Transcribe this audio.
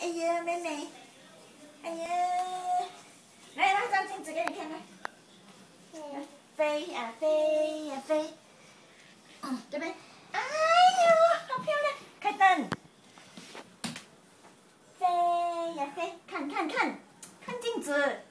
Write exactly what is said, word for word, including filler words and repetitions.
哎呀，妹妹，哎呀，来来，照镜子给你看看。飞呀飞呀飞，嗯，对不对？哎呦，好漂亮！开灯。飞呀飞，看看看，看镜子。